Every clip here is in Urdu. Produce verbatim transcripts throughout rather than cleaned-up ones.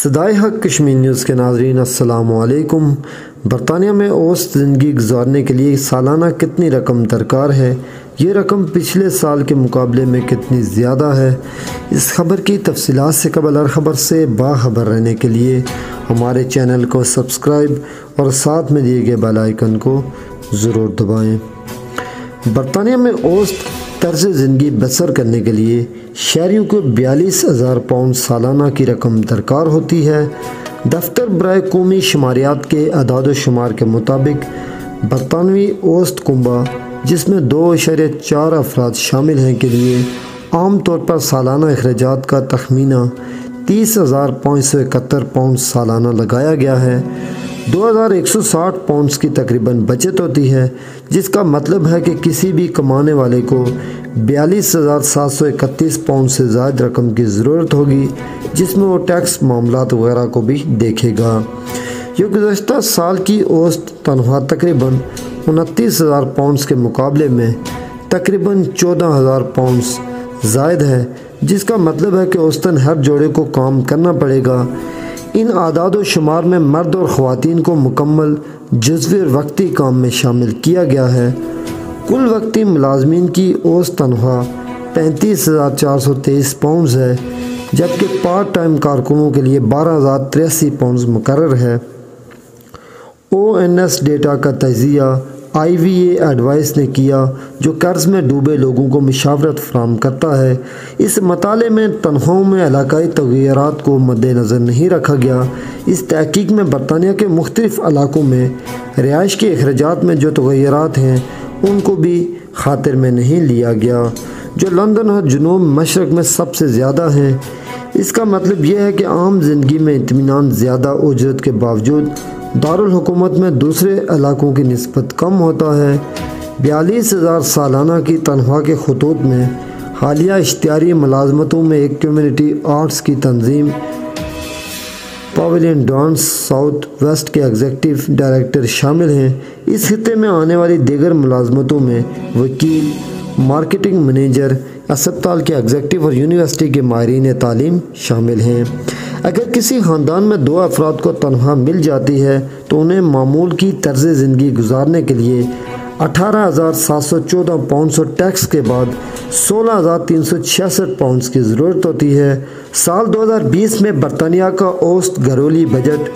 صدائے حق کشمیر نیوز کے ناظرین السلام علیکم۔ برطانیہ میں اوسط زندگی گزارنے کے لیے سالانہ کتنی رقم درکار ہے؟ یہ رقم پچھلے سال کے مقابلے میں کتنی زیادہ ہے؟ اس خبر کی تفصیلات سے قبل ہر خبر سے باخبر رہنے کے لیے ہمارے چینل کو سبسکرائب اور ساتھ میں دیے گئے بیل آئیکن کو ضرور دبائیں۔ برطانیہ میں اوسط طرز زندگی بسر کرنے کے لیے شہریوں کو بیالیس ہزار پاؤنڈ سالانہ کی رقم درکار ہوتی ہے۔ دفتر برائے قومی شماریات کے اعداد و شمار کے مطابق برطانوی اوسط کنبہ، جس میں دو اشاریہ چار افراد شامل ہیں، کے لیے عام طور پر سالانہ اخراجات کا تخمینہ تیس ہزار پانچ سو اکہتر پاؤنڈ سالانہ لگایا گیا ہے۔ دو ہزار ایک سو ساٹھ پاؤنڈز کی تقریباً بچت ہوتی ہے، جس کا مطلب ہے کہ کسی بھی کمانے والے کو بیالیس ہزار سات سو اکتیس پاؤنڈ سے زائد رقم کی ضرورت ہوگی، جس میں وہ ٹیکس معاملات وغیرہ کو بھی دیکھے گا۔ یہ گزشتہ سال کی اوسط تنخواہ تقریباً انتیس ہزار پاؤنڈز کے مقابلے میں تقریباً چودہ ہزار پاؤنڈز زائد ہے، جس کا مطلب ہے کہ اوسطاً ہر جوڑے کو کام کرنا پڑے گا۔ ان اعداد و شمار میں مرد اور خواتین کو مکمل جزوی اور وقتی کام میں شامل کیا گیا ہے۔ کل وقتی ملازمین کی اوسط تنخواہ پینتیس ہزار چار سو تیئیس پاؤنڈز ہے، جبکہ پارٹ ٹائم کارکنوں کے لیے بارہ ہزار تریاسی پاؤنڈز مقرر ہے۔ او این ایس ڈیٹا کا تجزیہ آئی وی اے ایڈوائس نے کیا، جو قرض میں ڈوبے لوگوں کو مشاورت فراہم کرتا ہے۔ اس مطالعے میں تنخواہوں میں علاقائی تغیرات کو مد نظر نہیں رکھا گیا۔ اس تحقیق میں برطانیہ کے مختلف علاقوں میں رہائش کے اخراجات میں جو تغیرات ہیں، ان کو بھی خاطر میں نہیں لیا گیا، جو لندن اور جنوب مشرق میں سب سے زیادہ ہیں۔ اس کا مطلب یہ ہے کہ عام زندگی میں اطمینان زیادہ اجرت کے باوجود دارالحکومت میں دوسرے علاقوں کی نسبت کم ہوتا ہے۔ بیالیس ہزار سالانہ کی تنخواہ کے خطوط میں حالیہ اشتہاری ملازمتوں میں ایک کمیونٹی آرٹس کی تنظیم پاویلین ڈانس ساؤتھ ویسٹ کے ایگزیکٹو ڈائریکٹر شامل ہیں۔ اس خطے میں آنے والی دیگر ملازمتوں میں وکیل، مارکیٹنگ منیجر، اسپتال کے ایگزیکٹو اور یونیورسٹی کے ماہرین تعلیم شامل ہیں۔ اگر کسی خاندان میں دو افراد کو تنخواہ مل جاتی ہے تو انہیں معمول کی طرز زندگی گزارنے کے لیے اٹھارہ ہزار سات سو چودہ پاؤنڈز اور ٹیکس کے بعد سولہ ہزار تین سو چھیاسٹھ پاؤنڈز کی ضرورت ہوتی ہے۔ سال دو ہزار بیس میں برطانیہ کا اوسط گھریلو بجٹ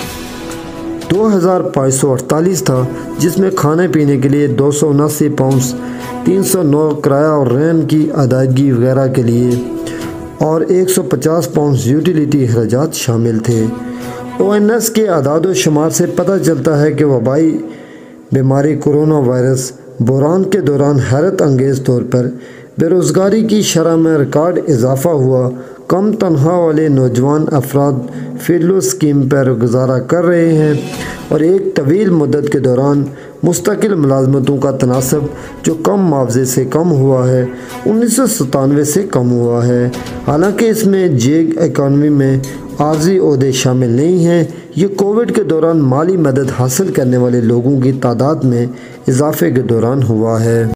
دو ہزار پانچ سو اڑتالیس تھا، جس میں کھانے پینے کے لیے دو سو اناسی پاؤنڈز، تین سو نو کرایہ اور رہن کی ادائیگی وغیرہ کے لیے اور ایک سو پچاس پاؤنڈز یوٹیلیٹی اخراجات شامل تھے۔ او این ایس کے اعداد و شمار سے پتہ چلتا ہے کہ وبائی بیماری کورونا وائرس بحران کے دوران حیرت انگیز طور پر بے روزگاری کی شرح میں ریکارڈ اضافہ ہوا۔ کم تنخواہ والے نوجوان افراد فیڈلو اسکیم پر گزارا کر رہے ہیں اور ایک طویل مدت کے دوران مستقل ملازمتوں کا تناسب، جو کم معاوضے سے کم ہوا ہے، انیس سو ستانوے سے کم ہوا ہے۔ حالانکہ اس میں جیگ اکانومی میں عارضی عہدے شامل نہیں ہیں، یہ کووڈ کے دوران مالی مدد حاصل کرنے والے لوگوں کی تعداد میں اضافے کے دوران ہوا ہے۔